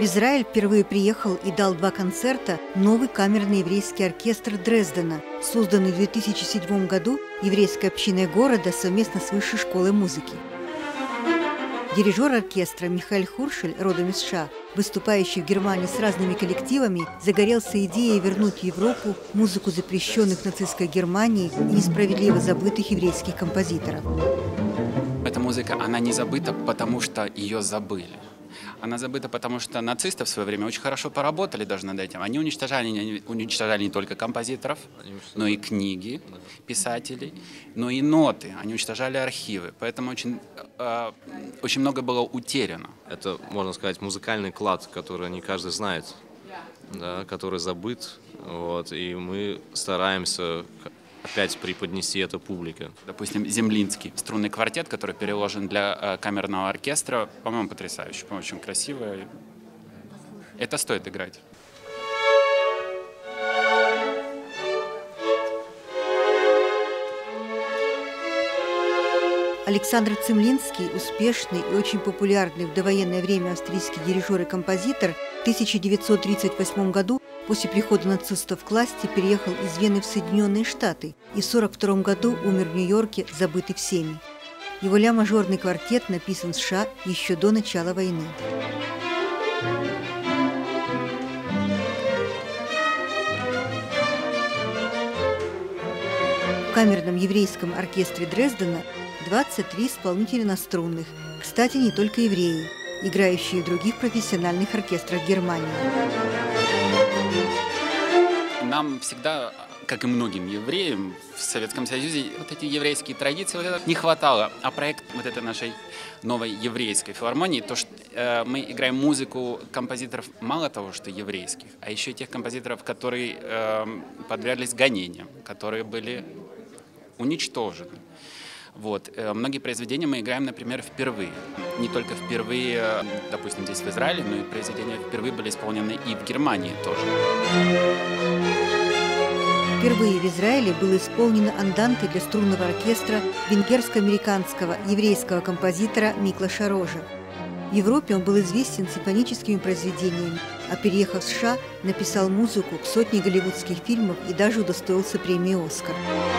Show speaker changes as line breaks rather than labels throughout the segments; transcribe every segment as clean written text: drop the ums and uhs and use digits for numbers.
Израиль впервые приехал и дал 2 концерта новый камерный еврейский оркестр Дрездена, созданный в 2007 году еврейской общиной города совместно с Высшей школой музыки. Дирижер оркестра Михаэль Хуршель, родом из США, выступающий в Германии с разными коллективами, загорелся идеей вернуть в Европу музыку запрещенных нацистской Германии и несправедливо забытых еврейских композиторов.
Эта музыка, она не забыта, потому что ее забыли. Она забыта, потому что нацисты в свое время очень хорошо поработали даже над этим. Они уничтожали не только композиторов, но и книги писателей, но и ноты. Они уничтожали архивы. Поэтому очень много было утеряно.
Это, можно сказать, музыкальный клад, который не каждый знает, да, который забыт. Вот, и мы стараемся опять преподнести это публике.
Допустим, землинский струнный квартет, который переложен для камерного оркестра, по-моему, потрясающий, по-моему, очень красиво. Это стоит играть.
Александр Цимлинский, успешный и очень популярный в довоенное время австрийский дирижер и композитор, в 1938 году после прихода нацистов к власти переехал из Вены в Соединенные Штаты и в 1942 году умер в Нью-Йорке, забытый всеми. Его ля-мажорный квартет написан в США еще до начала войны. В камерном еврейском оркестре Дрездена 23 исполнителя на струнных, кстати, не только евреи, играющие в других профессиональных оркестрах Германии.
Нам всегда, как и многим евреям в Советском Союзе, вот эти еврейские традиции вот это не хватало. А проект вот этой нашей новой еврейской филармонии, то, что мы играем музыку композиторов мало того, что еврейских, а еще и тех композиторов, которые подверглись гонениям, которые были уничтожены. Вот. Многие произведения мы играем, например, впервые. Не только впервые, допустим, здесь в Израиле, но и произведения впервые были исполнены и в Германии тоже.
Впервые в Израиле было исполнено анданте для струнного оркестра венгерско-американского еврейского композитора Миклаша Рожа. В Европе он был известен симфоническими произведениями, а переехав в США, написал музыку к сотне голливудских фильмов и даже удостоился премии «Оскар».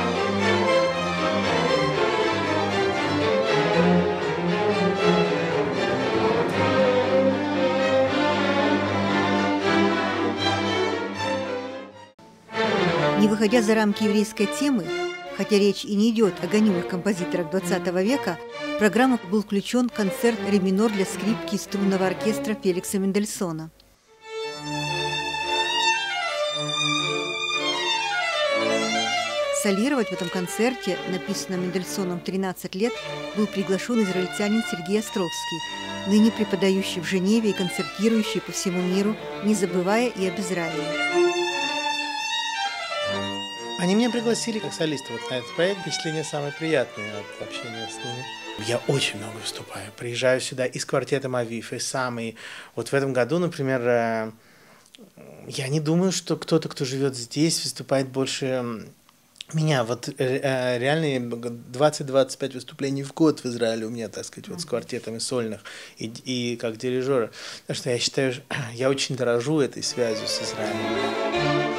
Не выходя за рамки еврейской темы, хотя речь и не идет о гонимых композиторах XX века, в программу был включен концерт ре-минор для скрипки и струнного оркестра Феликса Мендельсона. Солировать в этом концерте, написанном Мендельсоном в 13 лет, был приглашен израильтянин Сергей Островский, ныне преподающий в Женеве и концертирующий по всему миру, не забывая и об Израиле.
Они меня пригласили как солиста вот на этот проект. Впечатления самые приятные от общения с ними. Я очень много выступаю. Приезжаю сюда и с квартетом «Авив», и сам. И вот в этом году, например, я не думаю, что кто-то, кто живет здесь, выступает больше меня. Вот реально 20-25 выступлений в год в Израиле у меня, так сказать, вот с квартетами сольных и как дирижера. Потому что я считаю, я очень дорожу этой связью с Израилем.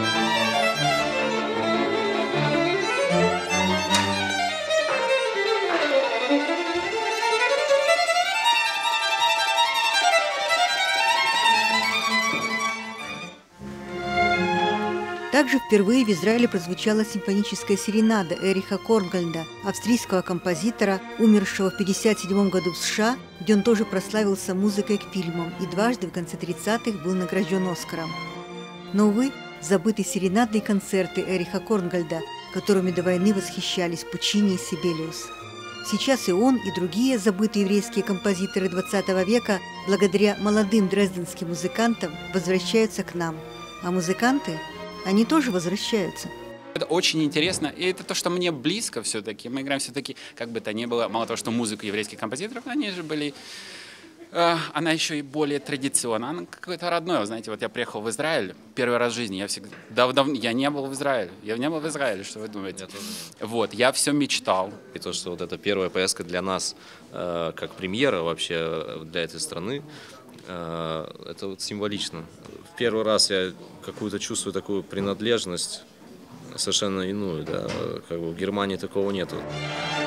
Также впервые в Израиле прозвучала симфоническая серенада Эриха Корнгольда, австрийского композитора, умершего в 1957 году в США, где он тоже прославился музыкой к фильмам и дважды в конце 30-х был награжден Оскаром. Но, увы, забыты серенады и концерты Эриха Корнгольда, которыми до войны восхищались Пучини и Сибелиус. Сейчас и он, и другие забытые еврейские композиторы XX века, благодаря молодым дрезденским музыкантам, возвращаются к нам. А музыканты, они тоже возвращаются.
Это очень интересно, и это то, что мне близко все-таки. Мы играем все-таки, как бы то ни было, мало того, что музыку еврейских композиторов, они же были, она еще и более традиционная, она какое-то родное. Знаете, вот я приехал в Израиль первый раз в жизни, я не был в Израиле, что вы думаете? Вот, я все мечтал.
И то, что вот эта первая поездка для нас, как премьера вообще для этой страны, Это вот символично. В первый раз я какую-то чувствую такую принадлежность совершенно иную, да, как бы в Германии такого нету.